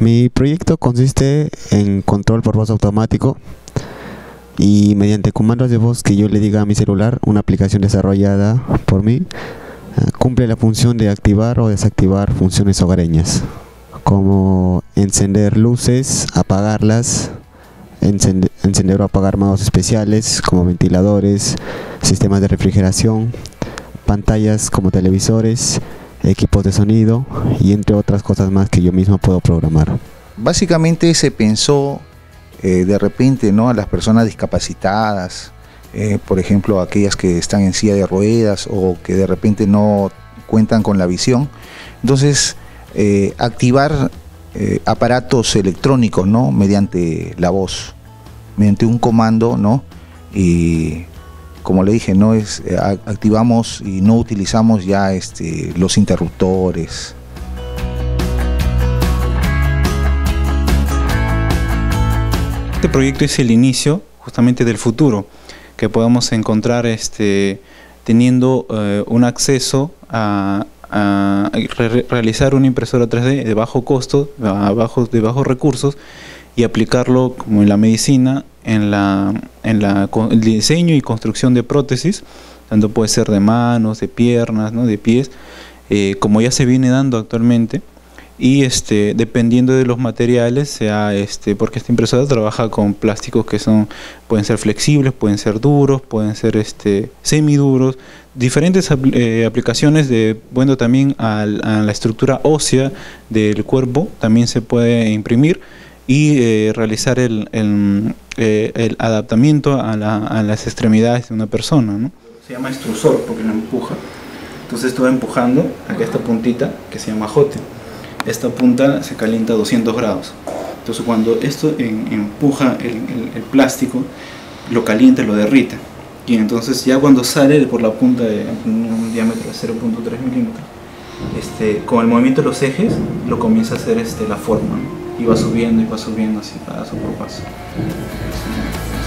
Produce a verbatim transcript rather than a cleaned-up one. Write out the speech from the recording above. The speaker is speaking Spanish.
Mi proyecto consiste en control por voz automático y mediante comandos de voz que yo le diga a mi celular, una aplicación desarrollada por mí cumple la función de activar o desactivar funciones hogareñas, como encender luces, apagarlas, encender, encender o apagar modos especiales como ventiladores, sistemas de refrigeración, pantallas como televisores, equipos de sonido y entre otras cosas más que yo mismo puedo programar. Básicamente se pensó eh, de repente, ¿no?, a las personas discapacitadas, eh, por ejemplo aquellas que están en silla de ruedas o que de repente no cuentan con la visión. Entonces eh, activar eh, aparatos electrónicos, ¿no?, mediante la voz, mediante un comando, ¿no? Y como le dije, no es eh, activamos y no utilizamos ya este, los interruptores. Este proyecto es el inicio justamente del futuro, que podamos encontrar este, teniendo eh, un acceso a, a re realizar una impresora tres D de bajo costo, a bajo, de bajos recursos, y aplicarlo como en la medicina, en la, en la el diseño y construcción de prótesis, tanto puede ser de manos, de piernas, ¿no?, de pies, eh, como ya se viene dando actualmente. Y este, dependiendo de los materiales, sea este, porque esta impresora trabaja con plásticos que son, pueden ser flexibles, pueden ser duros, pueden ser este, semiduros, diferentes eh, aplicaciones de, bueno, también a, a la estructura ósea del cuerpo también se puede imprimir y eh, realizar el, el, eh, el adaptamiento a, la, a las extremidades de una persona, ¿no? Se llama extrusor porque lo empuja, entonces estoy empujando acá esta puntita que se llama jote. Esta punta se calienta a doscientos grados, entonces cuando esto en, empuja el, el, el plástico, lo calienta, lo derrite, y entonces ya cuando sale por la punta de un diámetro de cero punto tres milímetros, este, con el movimiento de los ejes lo comienza a hacer este, la forma, ¿no?, y va subiendo y va subiendo así paso por paso.